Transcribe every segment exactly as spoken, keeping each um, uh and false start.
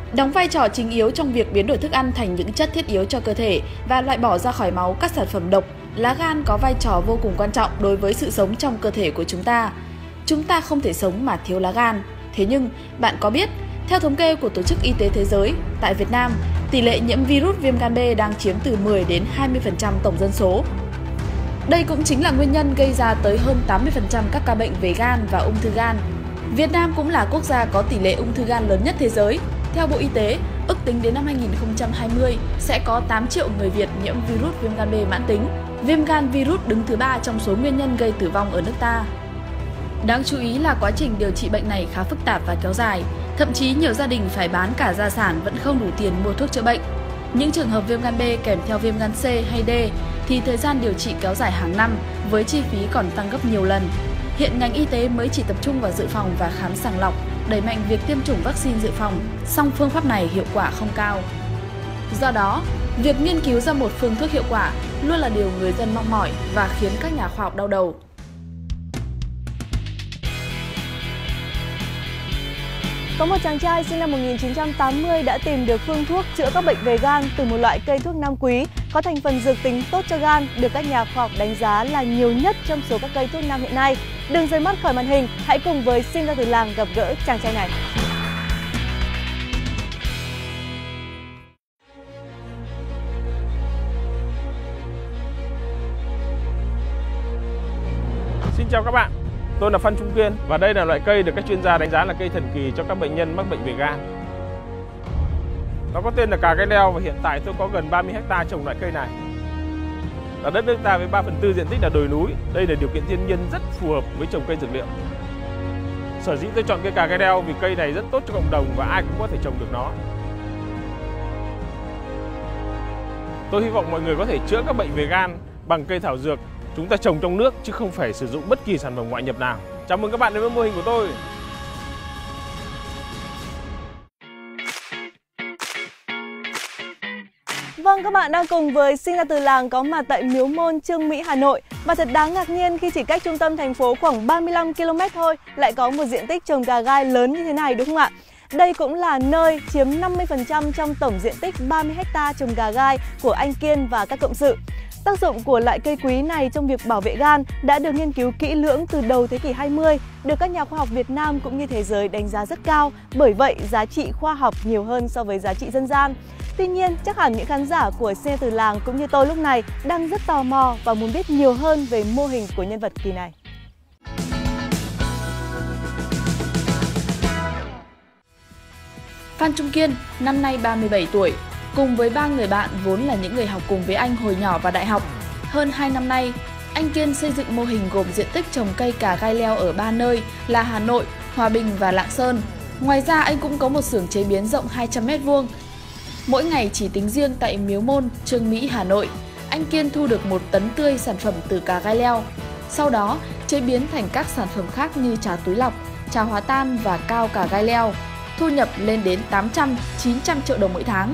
Đóng vai trò chính yếu trong việc biến đổi thức ăn thành những chất thiết yếu cho cơ thể và loại bỏ ra khỏi máu các sản phẩm độc, lá gan có vai trò vô cùng quan trọng đối với sự sống trong cơ thể của chúng ta. Chúng ta không thể sống mà thiếu lá gan. Thế nhưng, bạn có biết, theo thống kê của Tổ chức Y tế Thế giới, tại Việt Nam, tỷ lệ nhiễm virus viêm gan B đang chiếm từ mười đến hai mươi phần trăm tổng dân số. Đây cũng chính là nguyên nhân gây ra tới hơn tám mươi phần trăm các ca bệnh về gan và ung thư gan. Việt Nam cũng là quốc gia có tỷ lệ ung thư gan lớn nhất thế giới. Theo Bộ Y tế, ước tính đến năm hai nghìn không trăm hai mươi sẽ có tám triệu người Việt nhiễm virus viêm gan B mãn tính. Viêm gan virus đứng thứ ba trong số nguyên nhân gây tử vong ở nước ta. Đáng chú ý là quá trình điều trị bệnh này khá phức tạp và kéo dài. Thậm chí nhiều gia đình phải bán cả gia sản vẫn không đủ tiền mua thuốc chữa bệnh. Những trường hợp viêm gan B kèm theo viêm gan C hay D thì thời gian điều trị kéo dài hàng năm với chi phí còn tăng gấp nhiều lần. Hiện ngành y tế mới chỉ tập trung vào dự phòng và khám sàng lọc, đẩy mạnh việc tiêm chủng vaccine dự phòng, song phương pháp này hiệu quả không cao. Do đó, việc nghiên cứu ra một phương thuốc hiệu quả luôn là điều người dân mong mỏi và khiến các nhà khoa học đau đầu. Có một chàng trai sinh năm một nghìn chín trăm tám mươi đã tìm được phương thuốc chữa các bệnh về gan từ một loại cây thuốc nam quý có thành phần dược tính tốt cho gan, được các nhà khoa học đánh giá là nhiều nhất trong số các cây thuốc nam hiện nay. Đừng rời mắt khỏi màn hình, hãy cùng với Sinh ra từ làng gặp gỡ chàng trai này. Xin chào các bạn, tôi là Phan Trung Kiên và đây là loại cây được các chuyên gia đánh giá là cây thần kỳ cho các bệnh nhân mắc bệnh về gan. Nó có tên là cà gai leo và hiện tại tôi có gần ba mươi héc ta trồng loại cây này. Ở đất nước ta với ba phần tư diện tích là đồi núi, đây là điều kiện thiên nhiên rất phù hợp với trồng cây dược liệu. Sở dĩ tôi chọn cây cà gai leo vì cây này rất tốt cho cộng đồng và ai cũng có thể trồng được nó. Tôi hy vọng mọi người có thể chữa các bệnh về gan bằng cây thảo dược chúng ta trồng trong nước chứ không phải sử dụng bất kỳ sản phẩm ngoại nhập nào. Chào mừng các bạn đến với mô hình của tôi. Vâng, các bạn đang cùng với Sinh ra từ làng có mặt tại Miếu Môn, Chương Mỹ, Hà Nội. Và thật đáng ngạc nhiên khi chỉ cách trung tâm thành phố khoảng ba mươi lăm ki lô mét thôi lại có một diện tích trồng cà gai lớn như thế này, đúng không ạ? Đây cũng là nơi chiếm năm mươi phần trăm trong tổng diện tích ba mươi héc ta trồng cà gai của anh Kiên và các cộng sự. Tác dụng của loại cây quý này trong việc bảo vệ gan đã được nghiên cứu kỹ lưỡng từ đầu thế kỷ hai mươi, được các nhà khoa học Việt Nam cũng như thế giới đánh giá rất cao, bởi vậy giá trị khoa học nhiều hơn so với giá trị dân gian. Tuy nhiên, chắc hẳn những khán giả của Sinh ra từ làng cũng như tôi lúc này đang rất tò mò và muốn biết nhiều hơn về mô hình của nhân vật kỳ này. Phan Trung Kiên, năm nay ba mươi bảy tuổi, cùng với ba người bạn vốn là những người học cùng với anh hồi nhỏ và đại học. Hơn hai năm nay, anh Kiên xây dựng mô hình gồm diện tích trồng cây cà gai leo ở ba nơi là Hà Nội, Hòa Bình và Lạng Sơn. Ngoài ra, anh cũng có một xưởng chế biến rộng hai trăm mét vuông. Mỗi ngày chỉ tính riêng tại Miếu Môn, Chương Mỹ, Hà Nội, anh Kiên thu được một tấn tươi sản phẩm từ cà gai leo. Sau đó, chế biến thành các sản phẩm khác như trà túi lọc, trà hóa tan và cao cà gai leo. Thu nhập lên đến tám trăm, chín trăm triệu đồng mỗi tháng.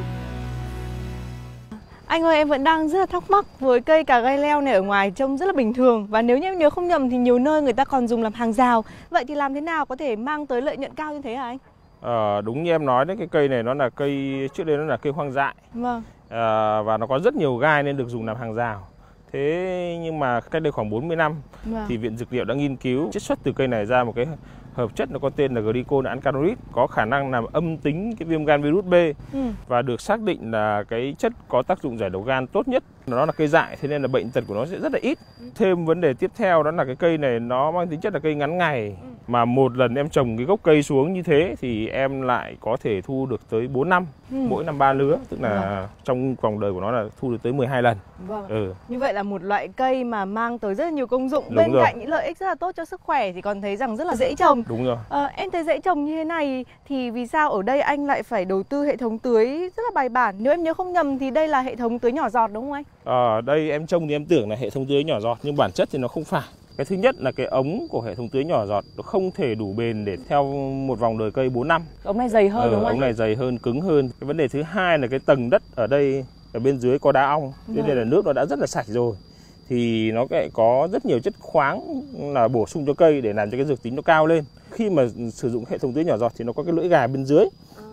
Anh ơi, em vẫn đang rất là thắc mắc với cây cà gai leo này ở ngoài trông rất là bình thường. Và nếu như em nhớ không nhầm thì nhiều nơi người ta còn dùng làm hàng rào. Vậy thì làm thế nào có thể mang tới lợi nhuận cao như thế hả anh? Ờ, đúng như em nói đấy, cái cây này nó là cây, trước đây nó là cây hoang dại. Vâng. À, và nó có rất nhiều gai nên được dùng làm hàng rào. Thế nhưng mà cách đây khoảng bốn mươi năm Vâng. thì Viện Dược liệu đã nghiên cứu chiết xuất từ cây này ra một cái hợp chất nó có tên là glycol alkaloid, có khả năng làm âm tính cái viêm gan virus B. Ừ. Và được xác định là cái chất có tác dụng giải độc gan tốt nhất. Nó là cây dại, thế nên là bệnh tật của nó sẽ rất là ít. Thêm vấn đề tiếp theo đó là cái cây này nó mang tính chất là cây ngắn ngày. Mà một lần em trồng cái gốc cây xuống như thế thì em lại có thể thu được tới bốn năm, ừ. mỗi năm ba lứa. Tức là vâng. trong vòng đời của nó là thu được tới mười hai lần. Vâng. Ừ. Như vậy là một loại cây mà mang tới rất là nhiều công dụng. Đúng Bên rồi. cạnh những lợi ích rất là tốt cho sức khỏe thì còn thấy rằng rất là dễ trồng. Đúng rồi. À, em thấy dễ trồng như thế này thì vì sao ở đây anh lại phải đầu tư hệ thống tưới rất là bài bản? Nếu em nhớ không nhầm thì đây là hệ thống tưới nhỏ giọt đúng không anh? Ở đây em trông thì em tưởng là hệ thống tưới nhỏ giọt nhưng bản chất thì nó không phải. Cái thứ nhất là cái ống của hệ thống tưới nhỏ giọt nó không thể đủ bền để theo một vòng đời cây bốn năm. Ống này dày hơn ờ, đúng không anh? Ống này dày hơn, cứng hơn. Cái vấn đề thứ hai là cái tầng đất ở đây ở bên dưới có đá ong, thế nên là nước nó đã rất là sạch rồi. Thì nó lại có rất nhiều chất khoáng là bổ sung cho cây để làm cho cái dược tính nó cao lên. Khi mà sử dụng hệ thống tưới nhỏ giọt thì nó có cái lưỡi gà bên dưới.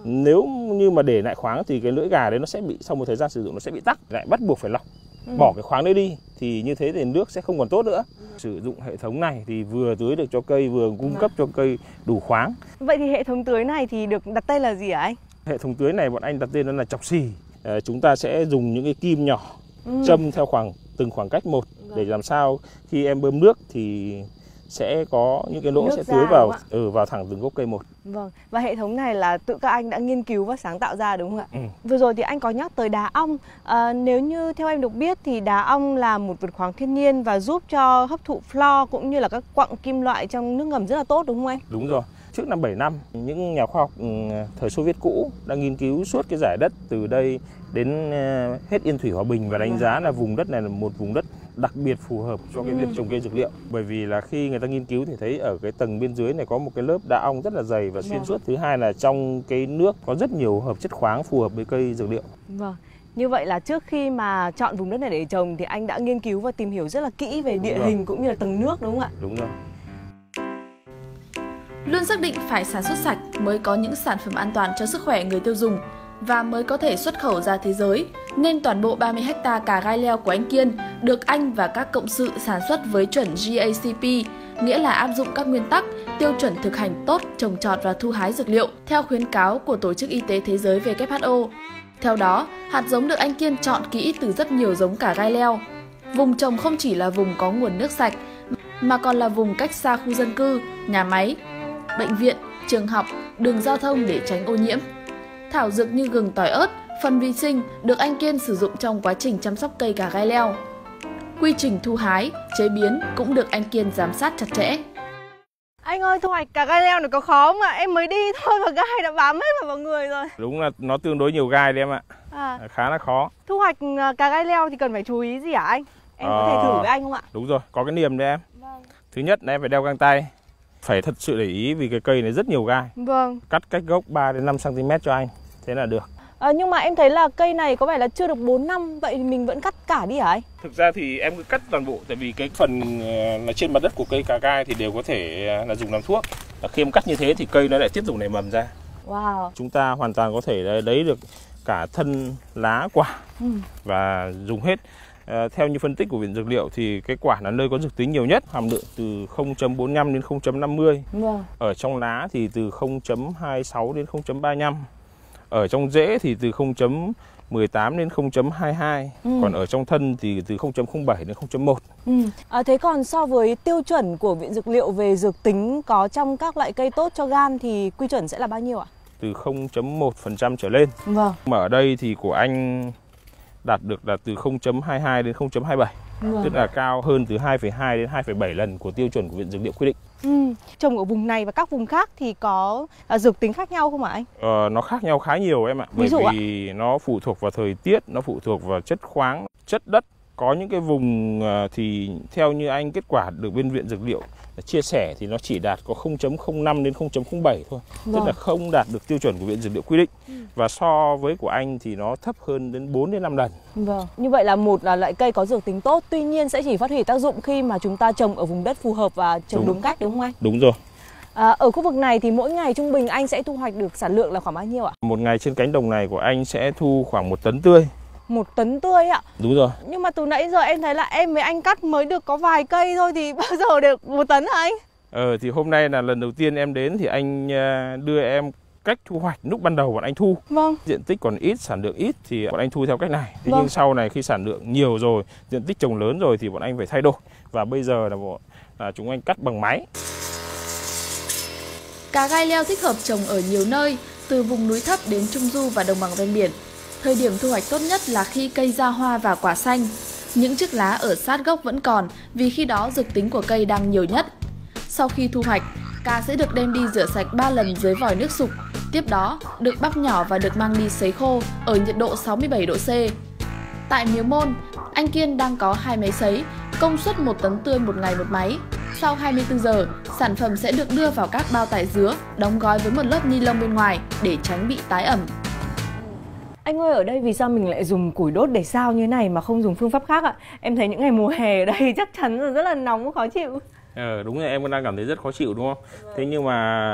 Nếu như mà để lại khoáng thì cái lưỡi gà đấy nó sẽ bị, sau một thời gian sử dụng nó sẽ bị tắc, lại bắt buộc phải lọc. Ừ. Bỏ cái khoáng đấy đi thì như thế thì nước sẽ không còn tốt nữa. Sử dụng hệ thống này thì vừa tưới được cho cây, vừa cung cấp cho cây đủ khoáng. Vậy thì hệ thống tưới này thì được đặt tên là gì hả anh? Hệ thống tưới này bọn anh đặt tên nó là chọc xì. À, chúng ta sẽ dùng những cái kim nhỏ ừ. châm theo khoảng từng khoảng cách một để làm sao khi em bơm nước thì sẽ có những cái lỗ nước sẽ tưới vào ừ, vào thẳng từng gốc cây một. Vâng. Và hệ thống này là tự các anh đã nghiên cứu và sáng tạo ra đúng không ạ? Ừ. Vừa rồi thì anh có nhắc tới đá ong. À, nếu như theo em được biết thì đá ong là một vật khoáng thiên nhiên và giúp cho hấp thụ flo cũng như là các quặng kim loại trong nước ngầm rất là tốt đúng không anh? Đúng rồi. Trước năm bảy năm, những nhà khoa học thời Xô Viết cũ đã nghiên cứu suốt cái giải đất từ đây đến hết Yên Thủy Hòa Bình và đánh giá là vùng đất này là một vùng đất đặc biệt phù hợp cho cái việc trồng cây dược liệu. Bởi vì là khi người ta nghiên cứu thì thấy ở cái tầng bên dưới này có một cái lớp đá ong rất là dày và xuyên suốt. Thứ hai là trong cái nước có rất nhiều hợp chất khoáng phù hợp với cây dược liệu. Vâng. Như vậy là trước khi mà chọn vùng đất này để trồng thì anh đã nghiên cứu và tìm hiểu rất là kỹ về địa hình cũng như là tầng nước đúng không ạ? Đúng rồi. Luôn xác định phải sản xuất sạch mới có những sản phẩm an toàn cho sức khỏe người tiêu dùng và mới có thể xuất khẩu ra thế giới, nên toàn bộ ba mươi héc ta cà gai leo của anh Kiên được anh và các cộng sự sản xuất với chuẩn G A C P, nghĩa là áp dụng các nguyên tắc, tiêu chuẩn thực hành tốt trồng trọt và thu hái dược liệu theo khuyến cáo của Tổ chức Y tế Thế giới W H O. Theo đó, hạt giống được anh Kiên chọn kỹ từ rất nhiều giống cà gai leo. Vùng trồng không chỉ là vùng có nguồn nước sạch, mà còn là vùng cách xa khu dân cư, nhà máy, bệnh viện, trường học, đường giao thông để tránh ô nhiễm. Thảo dược như gừng, tỏi, ớt, phân vi sinh được anh Kiên sử dụng trong quá trình chăm sóc cây cà gai leo. Quy trình thu hái, chế biến cũng được anh Kiên giám sát chặt chẽ. Anh ơi, thu hoạch cà gai leo này có khó không ạ? Em mới đi thôi mà gai đã bám hết vào người rồi. Đúng là nó tương đối nhiều gai đấy em ạ. À. Khá là khó. Thu hoạch cà gai leo thì cần phải chú ý gì hả anh? Em à, có thể thử với anh không ạ? Đúng rồi, có cái niềm đấy em. Vâng. Thứ nhất là em phải đeo găng tay. Phải thật sự để ý vì cái cây này rất nhiều gai. Vâng. Cắt cách gốc ba đến năm xăng ti mét cho anh. Thế là được. À, nhưng mà em thấy là cây này có vẻ là chưa được bốn năm, vậy thì mình vẫn cắt cả đi hả anh? Thực ra thì em cứ cắt toàn bộ, tại vì cái phần là trên mặt đất của cây cà gai thì đều có thể là dùng làm thuốc. Khi em cắt như thế thì cây nó lại tiếp tục nảy mầm ra. Wow. Chúng ta hoàn toàn có thể lấy được cả thân, lá, quả ừ. và dùng hết. À, theo như phân tích của Viện Dược liệu thì cái quả là nơi có dược tính nhiều nhất, hàm lượng từ không chấm bốn mươi lăm đến không chấm năm mươi. Wow. Ở trong lá thì từ không chấm hai mươi sáu đến không chấm ba mươi lăm. Ở trong rễ thì từ không chấm mười tám đến không chấm hai mươi hai. Ừ. Còn ở trong thân thì từ không chấm không bảy đến không chấm một. Ừ. À, thế còn so với tiêu chuẩn của Viện Dược liệu về dược tính có trong các loại cây tốt cho gan thì quy chuẩn sẽ là bao nhiêu ạ? Từ không chấm một phần trăm trở lên. Vâng. Mà ở đây thì của anh đạt được là từ không chấm hai mươi hai đến không chấm hai mươi bảy. Vâng. Tức là cao hơn từ hai phẩy hai đến hai phẩy bảy lần của tiêu chuẩn của Viện Dược liệu quy định. Ừ. Trồng ở vùng này và các vùng khác thì có à, dược tính khác nhau không ạ anh? Ờ, nó khác nhau khá nhiều em ạ. Bởi vì ạ? Nó phụ thuộc vào thời tiết, nó phụ thuộc vào chất khoáng, chất đất. Có những cái vùng thì theo như anh kết quả được bên Viện Dược liệu chia sẻ thì nó chỉ đạt có không chấm không năm đến không chấm không bảy thôi. Vâng. Tức là không đạt được tiêu chuẩn của Viện Dược liệu quy định. Ừ. Và so với của anh thì nó thấp hơn đến bốn đến năm lần. Vâng. Như vậy là một là loại cây có dược tính tốt, tuy nhiên sẽ chỉ phát huy tác dụng khi mà chúng ta trồng ở vùng đất phù hợp và trồng đúng, đúng cách đúng không anh? Đúng rồi. À, ở khu vực này thì mỗi ngày trung bình anh sẽ thu hoạch được sản lượng là khoảng bao nhiêu ạ? Một ngày trên cánh đồng này của anh sẽ thu khoảng một tấn tươi. Một tấn tươi ạ? Đúng rồi. Nhưng mà từ nãy giờ em thấy là em với anh cắt mới được có vài cây thôi thì bao giờ được một tấn hả anh? Ờ thì hôm nay là lần đầu tiên em đến thì anh đưa em cách thu hoạch lúc ban đầu bọn anh thu. Vâng. Diện tích còn ít, sản lượng ít thì bọn anh thu theo cách này. Thế vâng. Nhưng sau này khi sản lượng nhiều rồi, diện tích trồng lớn rồi thì bọn anh phải thay đổi. Và bây giờ là, bọn, là chúng anh cắt bằng máy. Cà gai leo thích hợp trồng ở nhiều nơi, từ vùng núi thấp đến trung du và đồng bằng ven biển. Thời điểm thu hoạch tốt nhất là khi cây ra hoa và quả xanh. Những chiếc lá ở sát gốc vẫn còn vì khi đó dược tính của cây đang nhiều nhất. Sau khi thu hoạch, cà sẽ được đem đi rửa sạch ba lần dưới vòi nước sục. Tiếp đó, được băm nhỏ và được mang đi sấy khô ở nhiệt độ sáu mươi bảy độ C. Tại Miếu Môn, anh Kiên đang có hai máy sấy, công suất một tấn tươi một ngày một máy. Sau hai mươi tư giờ, sản phẩm sẽ được đưa vào các bao tải dứa, đóng gói với một lớp ni lông bên ngoài để tránh bị tái ẩm. Anh ơi, ở đây vì sao mình lại dùng củi đốt để sao như thế này mà không dùng phương pháp khác ạ? Em thấy những ngày mùa hè ở đây chắc chắn là rất là nóng, khó chịu. Ờ, đúng rồi, em cũng đang cảm thấy rất khó chịu đúng không? Thế nhưng mà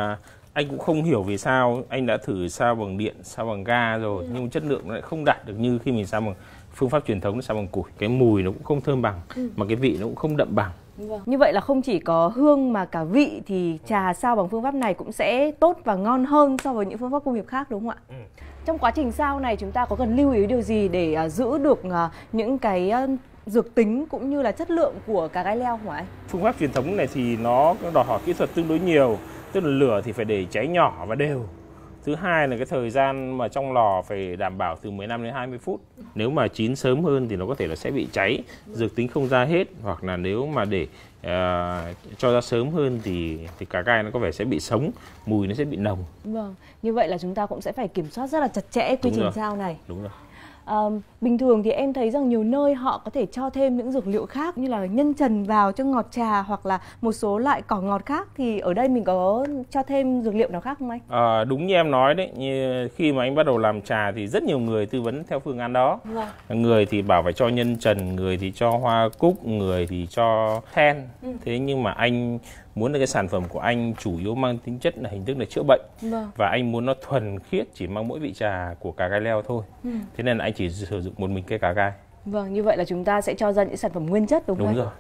Anh cũng không hiểu vì sao anh đã thử sao bằng điện, sao bằng ga rồi, ừ. nhưng chất lượng nó lại không đạt được như khi mình sao bằng phương pháp truyền thống, nó sao bằng củi. Cái mùi nó cũng không thơm bằng, ừ. mà cái vị nó cũng không đậm bằng. Vâng. Như vậy là không chỉ có hương mà cả vị thì trà sao bằng phương pháp này cũng sẽ tốt và ngon hơn so với những phương pháp công nghiệp khác, đúng không ạ? Ừ. Trong quá trình sao này chúng ta có cần lưu ý điều gì để uh, giữ được uh, những cái uh, dược tính cũng như là chất lượng của cà gai leo hả anh? Phương pháp truyền thống này thì nó đòi hỏi kỹ thuật tương đối nhiều, tức là lửa thì phải để cháy nhỏ và đều. Thứ hai là cái thời gian mà trong lò phải đảm bảo từ mười lăm đến hai mươi phút. Nếu mà chín sớm hơn thì nó có thể là sẽ bị cháy, dược tính không ra hết, hoặc là nếu mà để uh, cho ra sớm hơn thì thì cà gai nó có vẻ sẽ bị sống, mùi nó sẽ bị nồng. Vâng, như vậy là chúng ta cũng sẽ phải kiểm soát rất là chặt chẽ quy trình sao này. Đúng rồi. À, bình thường thì em thấy rằng nhiều nơi họ có thể cho thêm những dược liệu khác như là nhân trần vào cho ngọt trà hoặc là một số loại cỏ ngọt khác, thì ở đây mình có cho thêm dược liệu nào khác không anh? À, đúng như em nói đấy, như khi mà anh bắt đầu làm trà thì rất nhiều người tư vấn theo phương án đó. Vâng. Người thì bảo phải cho nhân trần, người thì cho hoa cúc, người thì cho then. Ừ. Thế nhưng mà anh muốn là cái sản phẩm của anh chủ yếu mang tính chất là hình thức là chữa bệnh. Vâng. Và anh muốn nó thuần khiết, chỉ mang mỗi vị trà của cà gai leo thôi. Ừ. Thế nên là anh chỉ sử dụng một mình cây cà gai. Vâng, như vậy là chúng ta sẽ cho ra những sản phẩm nguyên chất, đúng không? Đúng rồi.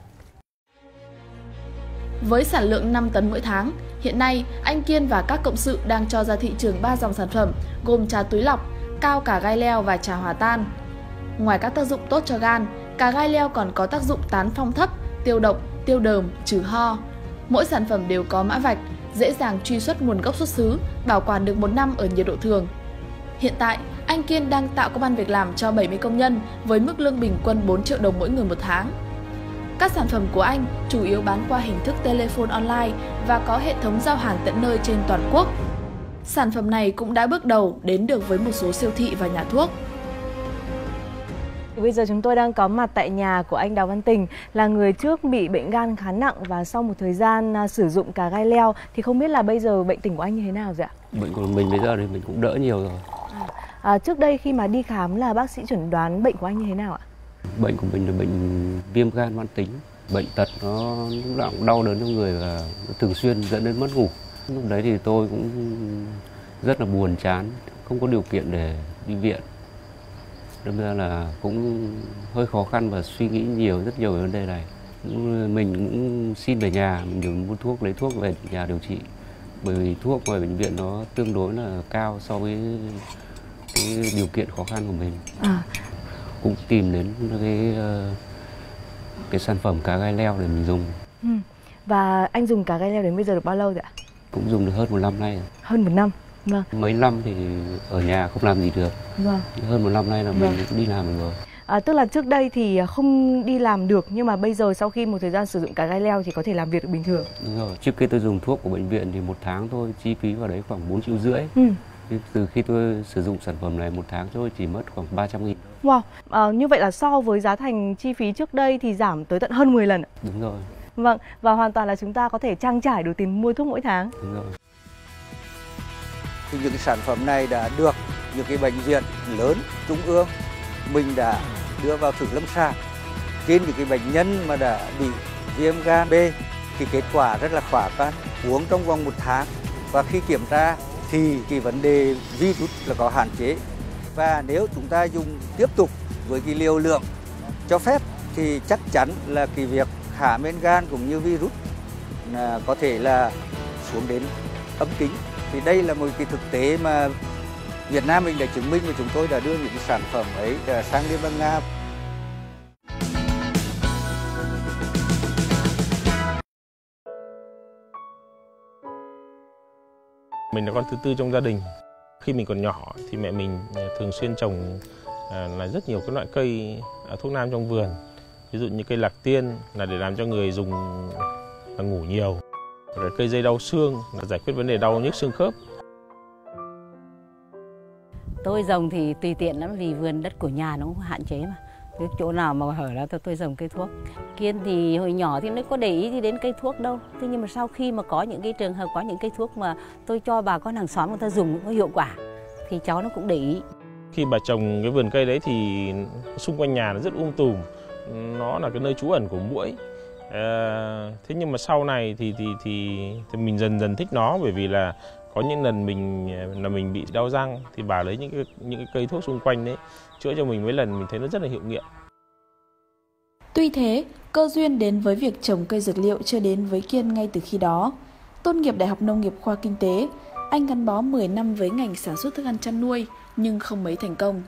Với sản lượng năm tấn mỗi tháng, hiện nay anh Kiên và các cộng sự đang cho ra thị trường ba dòng sản phẩm gồm trà túi lọc, cao cà gai leo và trà hòa tan. Ngoài các tác dụng tốt cho gan, cà gai leo còn có tác dụng tán phong thấp, tiêu độc, tiêu đờm, trừ ho. Mỗi sản phẩm đều có mã vạch, dễ dàng truy xuất nguồn gốc xuất xứ, bảo quản được một năm ở nhiệt độ thường. Hiện tại, anh Kiên đang tạo công ăn việc làm cho bảy mươi công nhân với mức lương bình quân bốn triệu đồng mỗi người một tháng. Các sản phẩm của anh chủ yếu bán qua hình thức telephone online và có hệ thống giao hàng tận nơi trên toàn quốc. Sản phẩm này cũng đã bước đầu đến được với một số siêu thị và nhà thuốc. Bây giờ chúng tôi đang có mặt tại nhà của anh Đào Văn Tình, là người trước bị bệnh gan khá nặng và sau một thời gian uh, sử dụng cà gai leo thì không biết là bây giờ bệnh tình của anh như thế nào rồi ạ? Bệnh của mình bây giờ thì mình cũng đỡ nhiều rồi. À, à, trước đây khi mà đi khám là bác sĩ chẩn đoán bệnh của anh như thế nào ạ? Bệnh của mình là bệnh viêm gan mãn tính, bệnh tật nó lúc nào cũng đau đớn trong người và thường xuyên dẫn đến mất ngủ. Lúc đấy thì tôi cũng rất là buồn chán, không có điều kiện để đi viện. Đâm ra là cũng hơi khó khăn và suy nghĩ nhiều, rất nhiều về vấn đề này. Mình cũng xin về nhà, mình được mua thuốc, lấy thuốc về nhà điều trị. Bởi vì thuốc ngoài bệnh viện nó tương đối là cao so với cái điều kiện khó khăn của mình. À. Cũng tìm đến cái, cái sản phẩm cà gai leo để mình dùng. Ừ. Và anh dùng cà gai leo đến bây giờ được bao lâu rồi ạ? Cũng dùng được hơn một năm nay rồi. Hơn một năm? Vâng. Mấy năm thì ở nhà không làm gì được. Vâng. Hơn một năm nay là mình cũng đi làm được rồi. À, tức là trước đây thì không đi làm được, nhưng mà bây giờ sau khi một thời gian sử dụng cà gai leo thì có thể làm việc được bình thường. Đúng rồi. Trước khi tôi dùng thuốc của bệnh viện thì một tháng thôi, chi phí vào đấy khoảng bốn triệu rưỡi. Ừ. Từ khi tôi sử dụng sản phẩm này một tháng tôi chỉ mất khoảng ba trăm nghìn. Wow, à, như vậy là so với giá thành chi phí trước đây thì giảm tới tận hơn mười lần. Đúng rồi. Vâng, và hoàn toàn là chúng ta có thể trang trải đủ tiền mua thuốc mỗi tháng. Đúng rồi. Thì những cái sản phẩm này đã được những cái bệnh viện lớn trung ương mình đã đưa vào thử lâm sàng trên những cái bệnh nhân mà đã bị viêm gan B, thì kết quả rất là khả quan. Uống trong vòng một tháng và khi kiểm tra thì cái vấn đề virus là có hạn chế, và nếu chúng ta dùng tiếp tục với cái liều lượng cho phép thì chắc chắn là cái việc hạ men gan cũng như virus là có thể là xuống đến âm tính. Thì đây là một cái thực tế mà Việt Nam mình đã chứng minh, và chúng tôi đã đưa những cái sản phẩm ấy sang Liên bang Nga. Mình là con thứ tư trong gia đình. Khi mình còn nhỏ thì mẹ mình thường xuyên trồng là rất nhiều các loại cây thuốc nam trong vườn. Ví dụ như cây lạc tiên là để làm cho người dùng là ngủ nhiều. Rồi cây dây đau xương là giải quyết vấn đề đau nhức xương khớp. Tôi trồng thì tùy tiện lắm, vì vườn đất của nhà nó cũng hạn chế mà. Cái chỗ nào mà hở là tôi, tôi trồng cây thuốc. Kiên thì hồi nhỏ thì nó có để ý gì đến cây thuốc đâu. Thế nhưng mà sau khi mà có những cái trường hợp, có những cây thuốc mà tôi cho bà con hàng xóm người ta dùng có hiệu quả thì cháu nó cũng để ý. Khi bà trồng cái vườn cây đấy thì xung quanh nhà nó rất um tùm. Nó là cái nơi trú ẩn của muỗi. À, thế nhưng mà sau này thì, thì thì thì mình dần dần thích nó, bởi vì là Có những lần mình là mình bị đau răng thì bà lấy những cái, những cái cây thuốc xung quanh đấy chữa cho mình mấy lần, mình thấy nó rất là hiệu nghiệm. Tuy thế, cơ duyên đến với việc trồng cây dược liệu chưa đến với Kiên ngay từ khi đó. Tốt nghiệp Đại học Nông nghiệp khoa Kinh tế, anh gắn bó mười năm với ngành sản xuất thức ăn chăn nuôi nhưng không mấy thành công.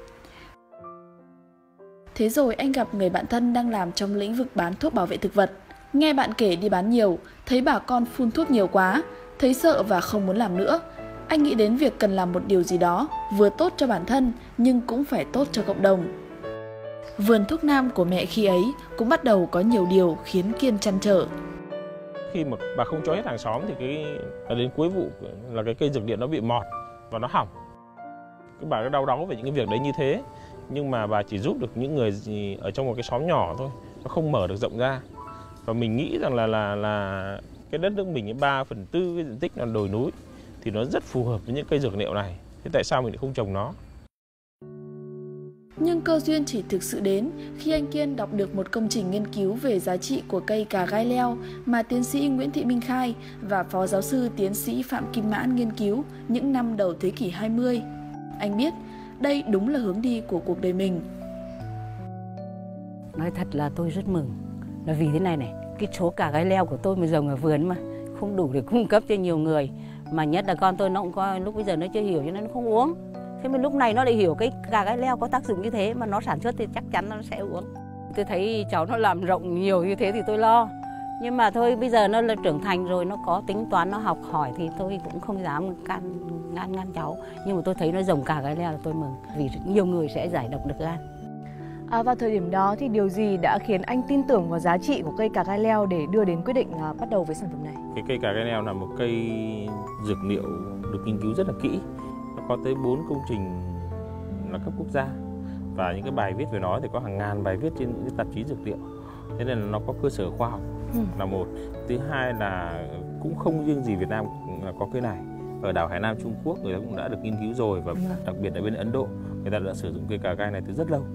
Thế rồi anh gặp người bạn thân đang làm trong lĩnh vực bán thuốc bảo vệ thực vật. Nghe bạn kể đi bán nhiều, thấy bà con phun thuốc nhiều quá, thấy sợ và không muốn làm nữa. Anh nghĩ đến việc cần làm một điều gì đó vừa tốt cho bản thân nhưng cũng phải tốt cho cộng đồng. Vườn thuốc nam của mẹ khi ấy cũng bắt đầu có nhiều điều khiến Kiên trăn trở. Khi mà bà không cho hết hàng xóm thì cái đến cuối vụ là cái cây dược liệu nó bị mọt và nó hỏng. Cái bà cứ đau đáu về những cái việc đấy như thế, nhưng mà bà chỉ giúp được những người ở trong một cái xóm nhỏ thôi, nó không mở được rộng ra. Và mình nghĩ rằng là là là cái đất nước mình ba phần tư cái diện tích là đồi núi thì nó rất phù hợp với những cây dược liệu này. Thế tại sao mình lại không trồng nó? Nhưng cơ duyên chỉ thực sự đến khi anh Kiên đọc được một công trình nghiên cứu về giá trị của cây cà gai leo mà tiến sĩ Nguyễn Thị Minh Khai và phó giáo sư tiến sĩ Phạm Kim Mãn nghiên cứu những năm đầu thế kỷ hai mươi. Anh biết đây đúng là hướng đi của cuộc đời mình. Nói thật là tôi rất mừng, là vì thế này này, cái số cà gai leo của tôi mà trồng ở vườn mà không đủ để cung cấp cho nhiều người, mà nhất là con tôi nó cũng có lúc bây giờ nó chưa hiểu cho nên nó không uống. Thế mà lúc này nó lại hiểu cái cà gai leo có tác dụng như thế mà nó sản xuất thì chắc chắn nó sẽ uống. Tôi thấy cháu nó làm rộng nhiều như thế thì tôi lo. Nhưng mà thôi bây giờ nó là trưởng thành rồi, nó có tính toán, nó học hỏi thì tôi cũng không dám can ngăn ngăn cháu. Nhưng mà tôi thấy nó trồng cà gai leo là tôi mừng, vì nhiều người sẽ giải độc được gan. À, vào thời điểm đó thì điều gì đã khiến anh tin tưởng vào giá trị của cây cà gai leo để đưa đến quyết định à, bắt đầu với sản phẩm này? Cái cây cà gai leo là một cây dược liệu được nghiên cứu rất là kỹ. Nó có tới bốn công trình là cấp quốc gia. Và những cái bài viết về nó thì có hàng ngàn bài viết trên những cái tạp chí dược liệu. Thế nên là nó có cơ sở khoa học ừ. là một. Thứ hai là cũng không riêng gì Việt Nam có cây này. Ở đảo Hải Nam Trung Quốc người ta cũng đã được nghiên cứu rồi, và đặc biệt ở bên Ấn Độ người ta đã sử dụng cây cà gai này từ rất lâu.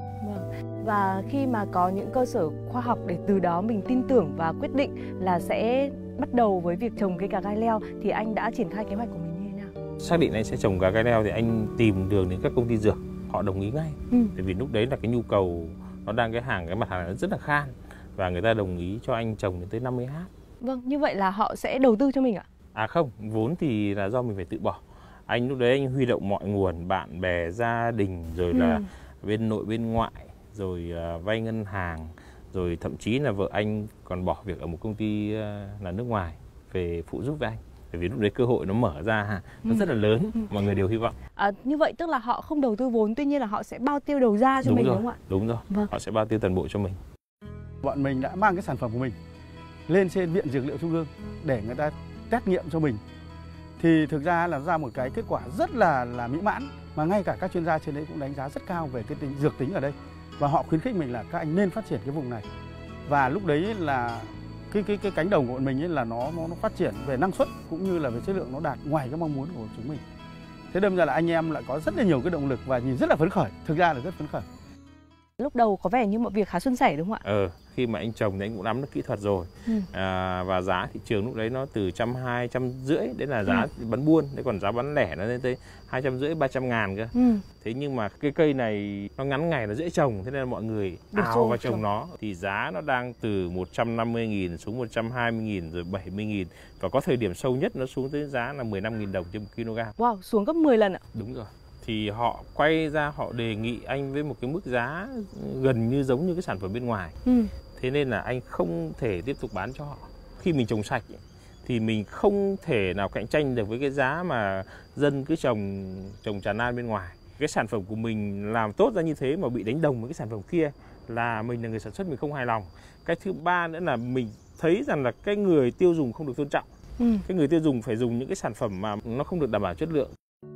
Và khi mà có những cơ sở khoa học để từ đó mình tin tưởng và quyết định là sẽ bắt đầu với việc trồng cây cà gai leo thì anh đã triển khai kế hoạch của mình như thế nào? Xác định anh sẽ trồng cà gai leo thì anh tìm đường đến các công ty dược, họ đồng ý ngay. Ừ. Bởi vì lúc đấy là cái nhu cầu nó đang cái hàng cái mặt hàng nó rất là khan và người ta đồng ý cho anh trồng đến tới năm mươi héc. Vâng, như vậy là họ sẽ đầu tư cho mình ạ? À không, vốn thì là do mình phải tự bỏ. Anh lúc đấy anh huy động mọi nguồn, bạn bè, gia đình, rồi là ừ. bên nội bên ngoại, rồi uh, vay ngân hàng, rồi thậm chí là vợ anh còn bỏ việc ở một công ty uh, là nước ngoài về phụ giúp với anh. Bởi vì lúc đấy cơ hội nó mở ra ha, nó ừ. rất là lớn, ừ. mọi người đều hy vọng. À, như vậy tức là họ không đầu tư vốn, tuy nhiên là họ sẽ bao tiêu đầu ra cho đúng mình rồi, đúng không ạ? Đúng rồi, vâng. Họ sẽ bao tiêu toàn bộ cho mình. Bọn mình đã mang cái sản phẩm của mình lên trên Viện Dược liệu Trung ương để người ta test nghiệm cho mình. Thì thực ra là ra một cái kết quả rất là là mỹ mãn, mà ngay cả các chuyên gia trên đấy cũng đánh giá rất cao về cái tính dược tính ở đây. Và họ khuyến khích mình là các anh nên phát triển cái vùng này. Và lúc đấy là cái cái cái cánh đồng của bọn mình ấy là nó nó nó phát triển về năng suất cũng như là về chất lượng, nó đạt ngoài cái mong muốn của chúng mình. Thế đâm ra là anh em lại có rất là nhiều cái động lực và nhìn rất là phấn khởi, thực ra là rất phấn khởi. Lúc đầu có vẻ như mọi việc khá suôn sẻ đúng không ạ? Ờ, khi mà anh trồng thì anh cũng nắm được kỹ thuật rồi. Ừ. À, và giá thị trường lúc đấy nó từ trăm hai, trăm rưỡi, đấy là giá ừ. bán buôn, đấy còn giá bán lẻ nó lên tới hai trăm rưỡi, ba trăm ngàn cơ. Ừ. Thế nhưng mà cái cây này nó ngắn ngày, nó dễ trồng, thế nên là mọi người ào vào trồng nó. Thì giá nó đang từ một trăm năm mươi nghìn xuống một trăm hai mươi nghìn rồi bảy mươi nghìn. Và có thời điểm sâu nhất nó xuống tới giá là mười lăm nghìn đồng trên một kg. Wow, xuống gấp mười lần ạ? Đúng rồi. Thì họ quay ra họ đề nghị anh với một cái mức giá gần như giống như cái sản phẩm bên ngoài. Ừ. Thế nên là anh không thể tiếp tục bán cho họ. Khi mình trồng sạch thì mình không thể nào cạnh tranh được với cái giá mà dân cứ trồng trồng tràn lan bên ngoài. Cái sản phẩm của mình làm tốt ra như thế mà bị đánh đồng với cái sản phẩm kia là mình là người sản xuất mình không hài lòng. Cái thứ ba nữa là mình thấy rằng là cái người tiêu dùng không được tôn trọng. Ừ. Cái người tiêu dùng phải dùng những cái sản phẩm mà nó không được đảm bảo chất lượng.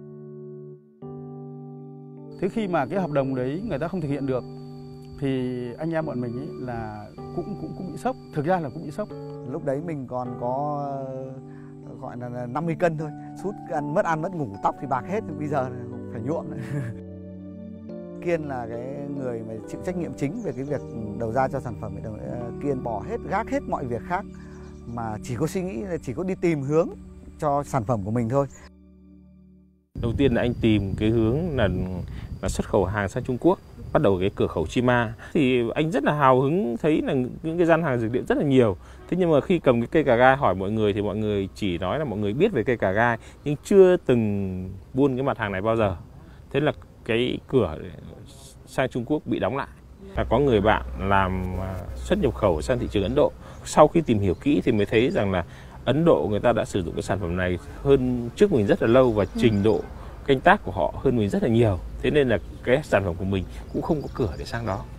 Thế khi mà cái hợp đồng đấy người ta không thực hiện được thì anh em bọn mình ấy là cũng cũng cũng bị sốc, thực ra là cũng bị sốc. Lúc đấy mình còn có gọi là năm mươi cân thôi, sút ăn mất ăn mất ngủ, tóc thì bạc hết, bây giờ phải nhuộm. Kiên là cái người mà chịu trách nhiệm chính về cái việc đầu ra cho sản phẩm. Kiên bỏ hết, gác hết mọi việc khác mà chỉ có suy nghĩ là chỉ có đi tìm hướng cho sản phẩm của mình thôi. Đầu tiên là anh tìm cái hướng là, là xuất khẩu hàng sang Trung Quốc, bắt đầu cái cửa khẩu Chi Ma. Thì anh rất là hào hứng thấy là những cái gian hàng dược liệu rất là nhiều. Thế nhưng mà khi cầm cái cây cà gai hỏi mọi người thì mọi người chỉ nói là mọi người biết về cây cà gai nhưng chưa từng buôn cái mặt hàng này bao giờ. Thế là cái cửa sang Trung Quốc bị đóng lại. Và có người bạn làm xuất nhập khẩu sang thị trường Ấn Độ. Sau khi tìm hiểu kỹ thì mới thấy rằng là Ấn Độ người ta đã sử dụng cái sản phẩm này hơn trước mình rất là lâu và trình độ canh tác của họ hơn mình rất là nhiều. Thế nên là cái sản phẩm của mình cũng không có cửa để sang đó.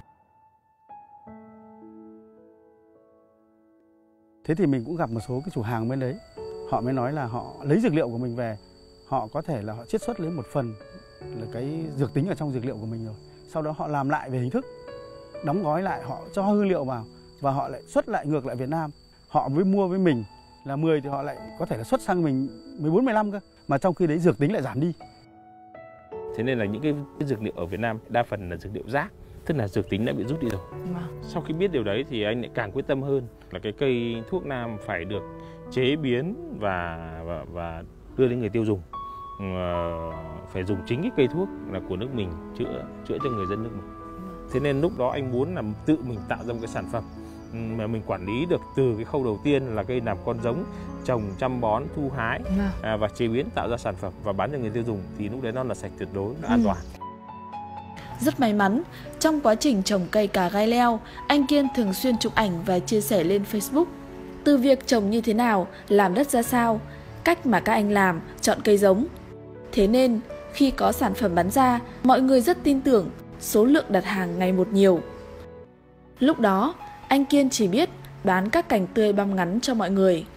Thế thì mình cũng gặp một số cái chủ hàng bên đấy. Họ mới nói là họ lấy dược liệu của mình về, họ có thể là họ chiết xuất lấy một phần là cái dược tính ở trong dược liệu của mình rồi. Sau đó họ làm lại về hình thức, đóng gói lại, họ cho hương liệu vào và họ lại xuất lại ngược lại Việt Nam. Họ mới mua với mình là mười thì họ lại có thể là xuất sang mình mười bốn, mười lăm cơ. Mà trong khi đấy dược tính lại giảm đi. Thế nên là những cái dược liệu ở Việt Nam đa phần là dược liệu rác, tức là dược tính đã bị rút đi rồi. Sau khi biết điều đấy thì anh lại càng quyết tâm hơn là cái cây thuốc nam phải được chế biến và và, và đưa đến người tiêu dùng. Uh, phải dùng chính cái cây thuốc là của nước mình chữa chữa cho người dân nước mình. Thế nên lúc đó anh muốn là tự mình tạo ra một cái sản phẩm mà mình quản lý được từ cái khâu đầu tiên là cây làm con giống, trồng, chăm bón, thu hái à, và chế biến tạo ra sản phẩm và bán cho người tiêu dùng thì lúc đấy nó là sạch tuyệt đối, nó an toàn. Rất may mắn, trong quá trình trồng cây cà gai leo, anh Kiên thường xuyên chụp ảnh và chia sẻ lên Facebook. Từ việc trồng như thế nào, làm đất ra sao, cách mà các anh làm, chọn cây giống. Thế nên, khi có sản phẩm bán ra, mọi người rất tin tưởng, số lượng đặt hàng ngày một nhiều. Lúc đó, anh Kiên chỉ biết bán các cành tươi băm ngắn cho mọi người.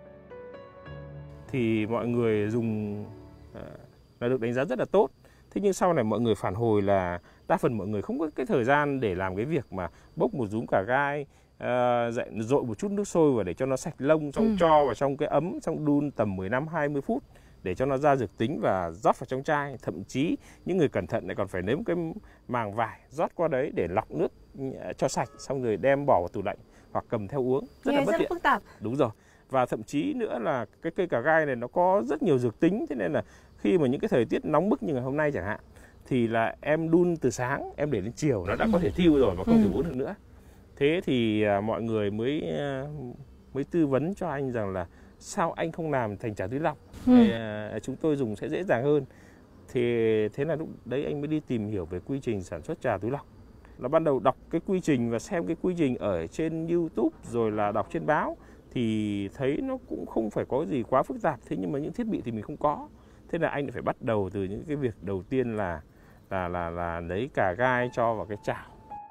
Thì mọi người dùng là được đánh giá rất là tốt. Thế nhưng sau này mọi người phản hồi là đa phần mọi người không có cái thời gian để làm cái việc mà bốc một rúm cà gai, uh, dậy dội một chút nước sôi và để cho nó sạch lông, xong ừ. cho vào trong cái ấm, xong đun tầm mười lăm hai mươi phút để cho nó ra dược tính và rót vào trong chai. Thậm chí những người cẩn thận lại còn phải lấy một cái màng vải rót qua đấy để lọc nước cho sạch, xong rồi đem bỏ vào tủ lạnh hoặc cầm theo uống. Rất Nghe là bất rất tiện. Phức tạp. Đúng rồi. Và thậm chí nữa là cái cây cà gai này nó có rất nhiều dược tính, thế nên là khi mà những cái thời tiết nóng bức như ngày hôm nay chẳng hạn thì là em đun từ sáng em để đến chiều nó đã có thể thiêu rồi và không ừ. thể uống được nữa. Thế thì à, mọi người mới à, mới tư vấn cho anh rằng là sao anh không làm thành trà túi lọc, ừ. để, à, chúng tôi dùng sẽ dễ dàng hơn. Thì thế là lúc đấy anh mới đi tìm hiểu về quy trình sản xuất trà túi lọc. Là ban đầu đọc cái quy trình và xem cái quy trình ở trên YouTube rồi là đọc trên báo thì thấy nó cũng không phải có gì quá phức tạp. Thế nhưng mà những thiết bị thì mình không có. Thế là anh phải bắt đầu từ những cái việc đầu tiên là là là là lấy cà gai cho vào cái chảo.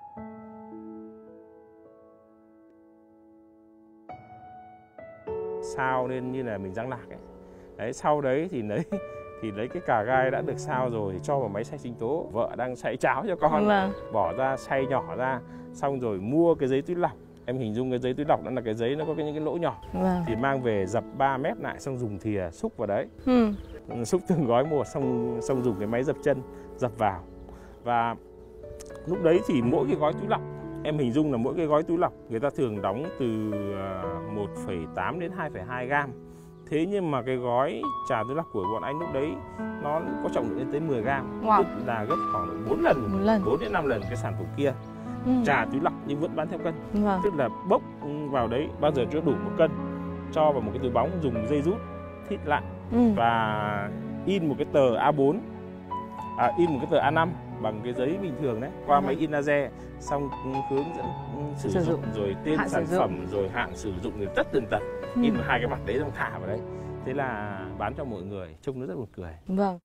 Sao nên như là mình rang lạc ấy. Đấy, sau đấy thì lấy thì lấy cái cà gai đã được sao rồi thì cho vào máy xay sinh tố. Vợ đang xay cháo cho con, vâng. bỏ ra xay nhỏ ra, xong rồi mua cái giấy túi lọc. Em hình dung cái giấy túi lọc đó là cái giấy nó có những cái lỗ nhỏ, vâng. thì mang về dập ba mét lại, xong dùng thìa xúc vào đấy, ừ. xúc từng gói một, xong xong dùng cái máy dập chân dập vào. Và lúc đấy thì mỗi cái gói túi lọc, em hình dung là mỗi cái gói túi lọc người ta thường đóng từ một phẩy tám đến hai phẩy hai gam. Thế nhưng mà cái gói trà túi lọc của bọn anh lúc đấy nó có trọng lượng lên tới mười gam, wow. tức là gấp khoảng bốn lần, bốn đến năm lần cái sản phẩm kia. Ừ. Trà túi lọc nhưng vẫn bán theo cân, vâng. tức là bốc vào đấy bao giờ cho đủ một cân, cho vào một cái túi bóng, dùng dây rút thít lại, ừ. và in một cái tờ A bốn, à, in một cái tờ A năm bằng cái giấy bình thường đấy qua ừ. máy in laser, xong hướng dẫn sử, sử dụng, dụng rồi tên hạn sản phẩm rồi hạn sử dụng rồi tất tần tật, ừ. in hai cái mặt đấy xong thả vào đấy, thế là bán cho mọi người, trông nó rất buồn cười. Vâng.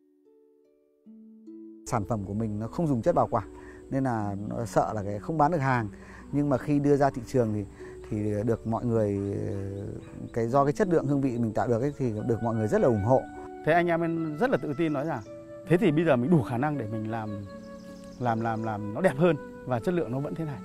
Sản phẩm của mình nó không dùng chất bảo quản nên là nó sợ là cái không bán được hàng, nhưng mà khi đưa ra thị trường thì thì được mọi người, cái do cái chất lượng hương vị mình tạo được ấy, thì được mọi người rất là ủng hộ. Thế anh em mình rất là tự tin nói rằng thế thì bây giờ mình đủ khả năng để mình làm làm làm làm nó đẹp hơn và chất lượng nó vẫn thế này.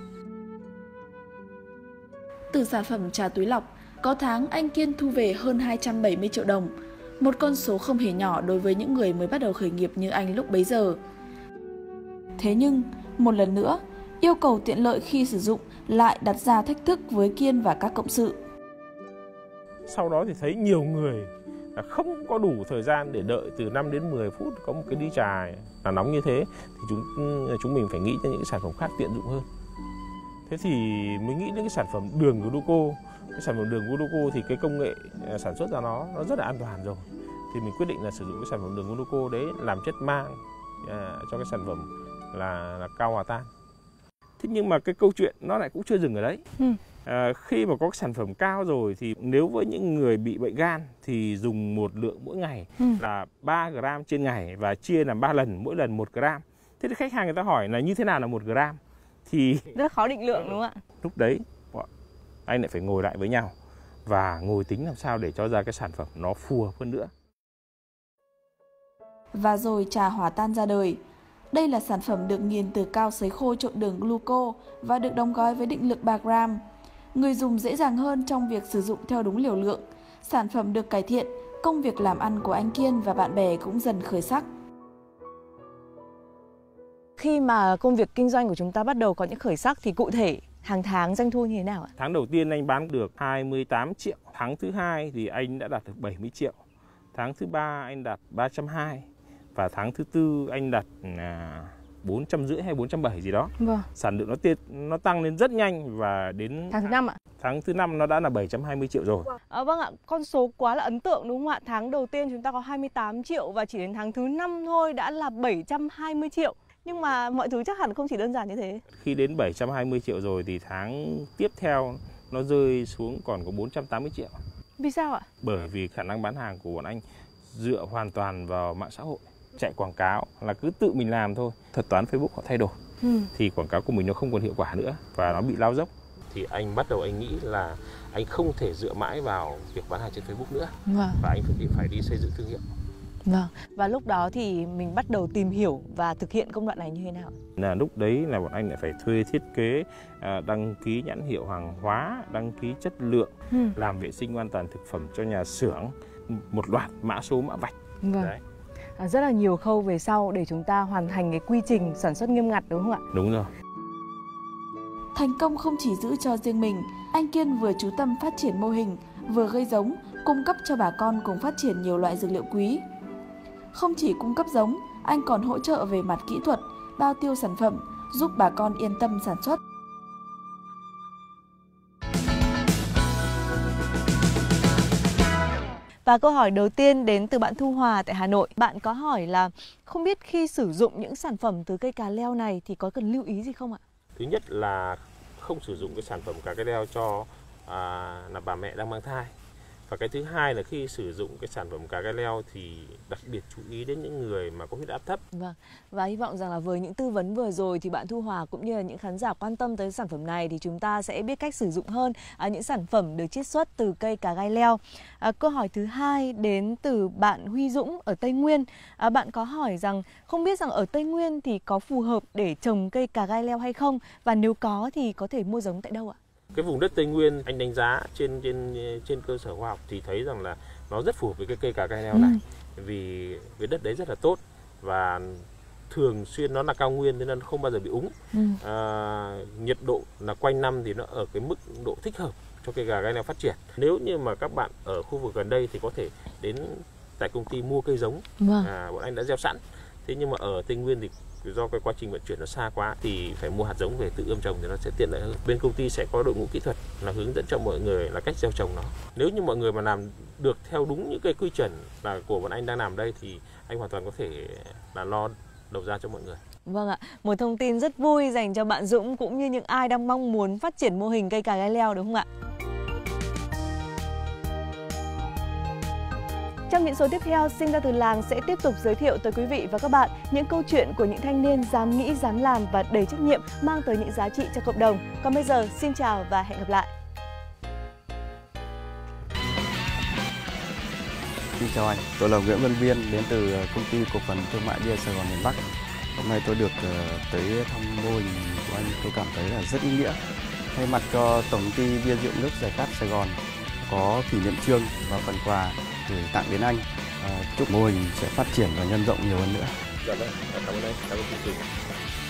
Từ sản phẩm trà túi lọc, có tháng anh Kiên thu về hơn hai trăm bảy mươi triệu đồng, một con số không hề nhỏ đối với những người mới bắt đầu khởi nghiệp như anh lúc bấy giờ. Thế nhưng, một lần nữa, yêu cầu tiện lợi khi sử dụng lại đặt ra thách thức với Kiên và các cộng sự. Sau đó thì thấy nhiều người không có đủ thời gian để đợi từ năm đến mười phút có một cái ly trà là nóng như thế, thì chúng chúng mình phải nghĩ đến những cái sản phẩm khác tiện dụng hơn. Thế thì mới nghĩ đến cái sản phẩm đường gluco. Cái sản phẩm đường gluco thì cái công nghệ sản xuất ra nó nó rất là an toàn rồi. Thì mình quyết định là sử dụng cái sản phẩm đường gluco đấy làm chất mang à, cho cái sản phẩm là, là cao hòa tan. Thế nhưng mà cái câu chuyện nó lại cũng chưa dừng ở đấy. Ừ. À, khi mà có cái sản phẩm cao rồi thì nếu với những người bị bệnh gan thì dùng một lượng mỗi ngày ừ. là ba gram trên ngày và chia làm ba lần, mỗi lần một gram. Thế thì khách hàng người ta hỏi là như thế nào là một gram? Thì rất khó định lượng đúng không ạ? Lúc đấy anh lại phải ngồi lại với nhau và ngồi tính làm sao để cho ra cái sản phẩm nó phù hợp hơn nữa. Và rồi trà hòa tan ra đời. Đây là sản phẩm được nghiền từ cao sấy khô trộn đường gluco và được đóng gói với định lượng ba gram. Người dùng dễ dàng hơn trong việc sử dụng theo đúng liều lượng. Sản phẩm được cải thiện, công việc làm ăn của anh Kiên và bạn bè cũng dần khởi sắc. Khi mà công việc kinh doanh của chúng ta bắt đầu có những khởi sắc thì cụ thể hàng tháng doanh thu như thế nào ạ? Tháng đầu tiên anh bán được hai mươi tám triệu, tháng thứ hai thì anh đã đạt được bảy mươi triệu, tháng thứ ba anh đạt ba trăm hai mươi và tháng thứ tư anh đạt bốn trăm rưỡi hay bốn trăm bảy gì đó. Vâng. Sản lượng nó tiết nó tăng lên rất nhanh và đến tháng thứ năm ạ. Tháng thứ năm nó đã là bảy trăm hai mươi triệu rồi. À, vâng ạ, con số quá là ấn tượng đúng không ạ? Tháng đầu tiên chúng ta có hai mươi tám triệu và chỉ đến tháng thứ năm thôi đã là bảy trăm hai mươi triệu. Nhưng mà mọi thứ chắc hẳn không chỉ đơn giản như thế. Khi đến bảy trăm hai mươi triệu rồi thì tháng tiếp theo nó rơi xuống còn có bốn trăm tám mươi triệu. Vì sao ạ? Bởi vì khả năng bán hàng của bọn anh dựa hoàn toàn vào mạng xã hội. Chạy quảng cáo là cứ tự mình làm thôi. Thuật toán Facebook họ thay đổi. Ừ. Thì quảng cáo của mình nó không còn hiệu quả nữa và nó bị lao dốc. Thì anh bắt đầu anh nghĩ là anh không thể dựa mãi vào việc bán hàng trên Facebook nữa. Vâng. Và anh phải, phải đi xây dựng thương hiệu. Vâng. Và lúc đó thì mình bắt đầu tìm hiểu và thực hiện công đoạn này như thế nào? Là lúc đấy là bọn anh lại phải thuê thiết kế, đăng ký nhãn hiệu hàng hóa, đăng ký chất lượng, ừ. làm vệ sinh an toàn thực phẩm cho nhà xưởng, một loạt mã số mã vạch. Vâng. Đấy. À, rất là nhiều khâu về sau để chúng ta hoàn thành cái quy trình sản xuất nghiêm ngặt đúng không ạ? Đúng rồi. Thành công không chỉ giữ cho riêng mình, anh Kiên vừa chú tâm phát triển mô hình, vừa gây giống, cung cấp cho bà con cùng phát triển nhiều loại dược liệu quý. Không chỉ cung cấp giống, anh còn hỗ trợ về mặt kỹ thuật, bao tiêu sản phẩm, giúp bà con yên tâm sản xuất. Và câu hỏi đầu tiên đến từ bạn Thu Hòa tại Hà Nội. Bạn có hỏi là không biết khi sử dụng những sản phẩm từ cây cà leo này thì có cần lưu ý gì không ạ? Thứ nhất là không sử dụng cái sản phẩm cà leo cho à, là bà mẹ đang mang thai. Và cái thứ hai là khi sử dụng cái sản phẩm cà leo thì đặc biệt chú ý đến những người mà có huyết áp thấp. Vâng. Và hy vọng rằng là với những tư vấn vừa rồi thì bạn Thu Hòa cũng như là những khán giả quan tâm tới sản phẩm này thì chúng ta sẽ biết cách sử dụng hơn à, những sản phẩm được chiết xuất từ cây cà gai leo. À, câu hỏi thứ hai đến từ bạn Huy Dũng ở Tây Nguyên. À, bạn có hỏi rằng không biết rằng ở Tây Nguyên thì có phù hợp để trồng cây cà gai leo hay không, và nếu có thì có thể mua giống tại đâu ạ? Cái vùng đất Tây Nguyên anh đánh giá trên trên trên cơ sở khoa học thì thấy rằng là nó rất phù hợp với cái cây cà gai leo này, ừ. vì cái đất đấy rất là tốt và thường xuyên nó là cao nguyên nên nó không bao giờ bị úng. Ừ. À, nhiệt độ là quanh năm thì nó ở cái mức độ thích hợp cho cây cà gai leo phát triển. Nếu như mà các bạn ở khu vực gần đây thì có thể đến tại công ty mua cây giống, vâng. à, bọn anh đã gieo sẵn. Thế nhưng mà ở Tây Nguyên thì do cái quá trình vận chuyển nó xa quá thì phải mua hạt giống về tự ươm trồng thì nó sẽ tiện lợi hơn. Bên công ty sẽ có đội ngũ kỹ thuật là hướng dẫn cho mọi người là cách gieo trồng nó. Nếu như mọi người mà làm được theo đúng những cái quy chuẩn là của bọn anh đang làm đây thì anh hoàn toàn có thể là lo đầu ra cho mọi người. Vâng ạ, một thông tin rất vui dành cho bạn Dũng cũng như những ai đang mong muốn phát triển mô hình cây cà gai leo đúng không ạ? Trong những số tiếp theo, Sinh ra từ làng sẽ tiếp tục giới thiệu tới quý vị và các bạn những câu chuyện của những thanh niên dám nghĩ, dám làm và đầy trách nhiệm mang tới những giá trị cho cộng đồng. Còn bây giờ, xin chào và hẹn gặp lại! Xin chào anh, tôi là Nguyễn Văn Biên đến từ công ty cổ phần thương mại bia Sài Gòn miền Bắc. Hôm nay tôi được tới thăm mô hình của anh, tôi cảm thấy là rất ý nghĩa. Thay mặt cho tổng công ty bia rượu nước Giải Khát Sài Gòn có kỷ niệm chương và phần quà gửi tặng đến anh. À, chúc mô hình sẽ phát triển và nhân rộng nhiều hơn nữa. Dạ vâng, cảm ơn anh, cảm ơn chương trình.